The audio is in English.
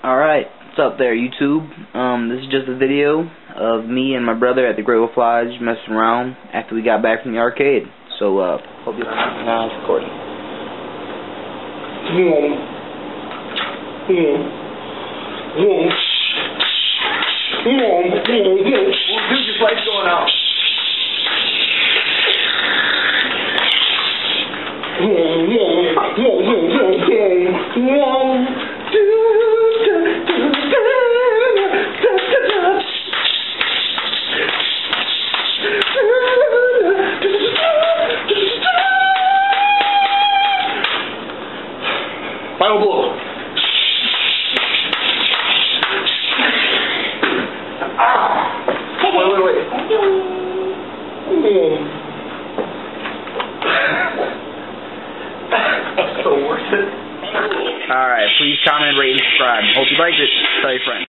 Alright, what's up there, YouTube? This is just a video of me and my brother at the Great Wolf Lodge messing around after we got back from the arcade. So, hope you like it. Now it's recording. Dude, your light's going out. Final blow. Wait. That's so worth it. Alright, please comment, rate, and subscribe. Hope you liked it. Tell your friends.